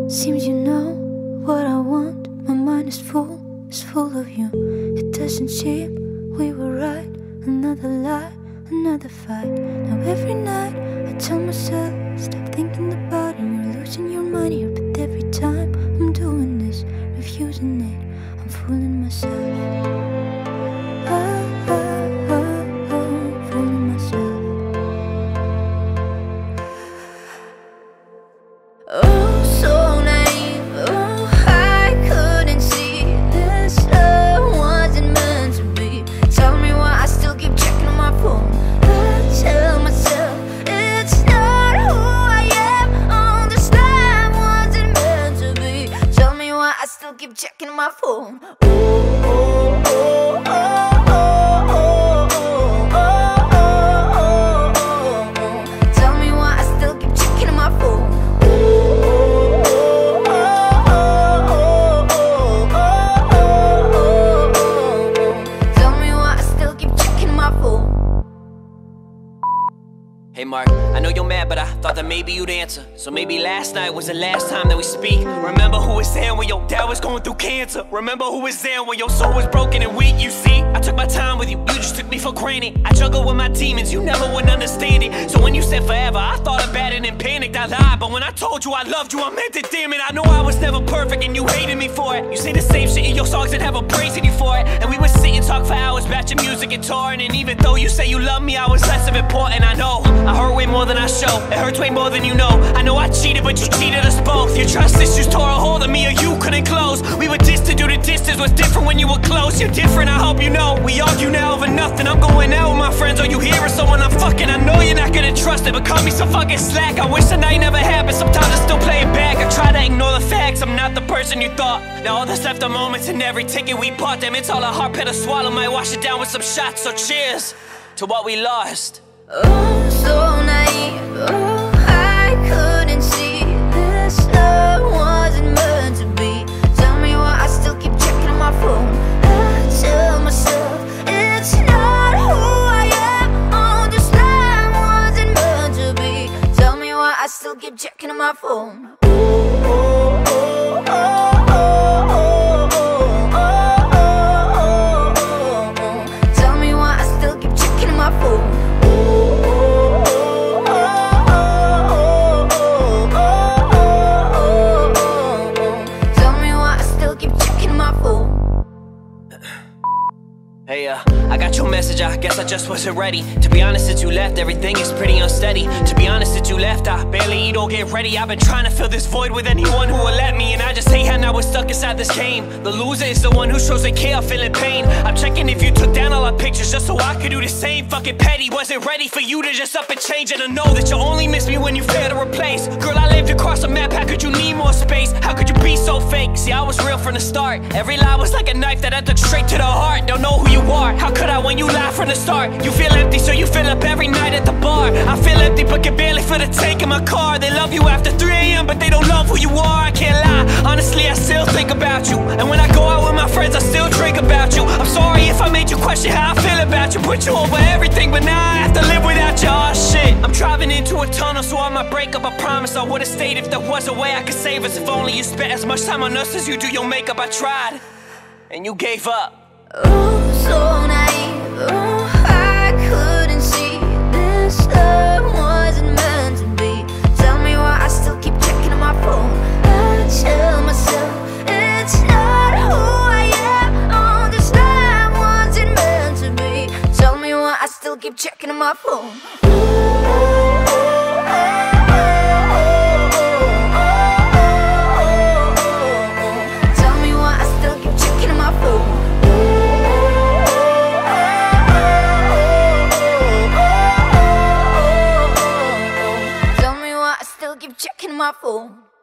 Seems you know what I want. My mind is full of you. It doesn't seem we were right. Another lie, another fight. Now every night I tell myself, stop thinking about it. You're losing your mind here, but every time I'm doing this, refusing it, I'm fooling myself. Fooling myself. Oh, so naive. Oh, I couldn't see this love wasn't meant to be. Tell me why I still keep checking on my phone. I tell myself it's not who I am. On this line wasn't meant to be. Tell me why I still keep checking on my phone. Ooh, ooh, ooh, oh. Hey Mark, I know you're mad, but I thought that maybe you'd answer. So maybe last night was the last time that we speak. Remember who was there when your dad was going through cancer. Remember who was there when your soul was broken and weak. You see, I took my time with you, you just took me for granted. I juggled with my demons, you never would understand it. So when you said forever, I thought about it and panicked, I lied. But when I told you I loved you, I meant it, damn it. I know I was never perfect and you hated me for it. You say the same shit in your songs and have a praising you for it. And we would sit and talk for hours about your music and touring. And even though you say you love me, I was less of important, I know. I hurt way more than I show, it hurts way more than you know. I know I cheated, but you cheated us both. Your trust issues tore a hole that me or you couldn't close. We were distant due to distance was different when you were close. You're different, I hope you know. We argue now over nothing. I'm going out with my friends. All you hear is someone I'm fucking. I know you're not gonna trust it, but cut me some fucking slack. I wish the night never happened. Sometimes I still play it back. I try to ignore the facts. I'm not the person you thought. Now all that's left are moments and every ticket we bought. Damn, it's all a hard pill to swallow. Might wash it down with some shots. So cheers to what we lost. Oh, so naive. Oh, I couldn't see this love wasn't meant to be. Tell me why I still keep checking on my phone. I tell myself it's not who I am. On this line wasn't meant to be. Tell me why I still keep checking on my phone. Ooh, ooh, ooh, oh. Tell me why I still keep checking on my phone. Hey, I got your message, I guess I just wasn't ready. To be honest, since you left, everything is pretty unsteady. To be honest, since you left, I barely eat or get ready. I've been trying to fill this void with anyone who will let me. And I just hate how now we're stuck inside this game. The loser is the one who shows they care, feeling pain. I'm checking if you took down all our pictures just so I could do the same. Fucking petty, wasn't ready for you to just up and change. And I know that you only miss me when you fail to replace. Girl, I lived across a map, how could you need more space? How could you be so fake? See, I was real from the start. Every lie was like a knife that I took straight to the heart. Don't know who you are, how could I when you lie from the start? You feel empty, so you fill up every night at the bar. I feel empty, but can barely fill the tank in my car. They love you after 3 AM, but they don't love who you are. I can't lie, honestly I still think about you. And when I go out with my friends, I still drink about you. I'm sorry if I made you question how I feel about you. Put you over everything, but now I have to live without you. Oh shit, I'm driving into a tunnel, so I might break up. I promise I would've stayed if there was a way I could save us. If only you spent as much time on us as you do your makeup. I tried, and you gave up. Oh, so naive. Oh, I couldn't see this love wasn't meant to be. Tell me why I still keep checking on my phone. I tell myself it's not who I am. On this line wasn't meant to be. Tell me why I still keep checking on my phone. Tell me why I still keep checking on my phone. Keep checking my phone.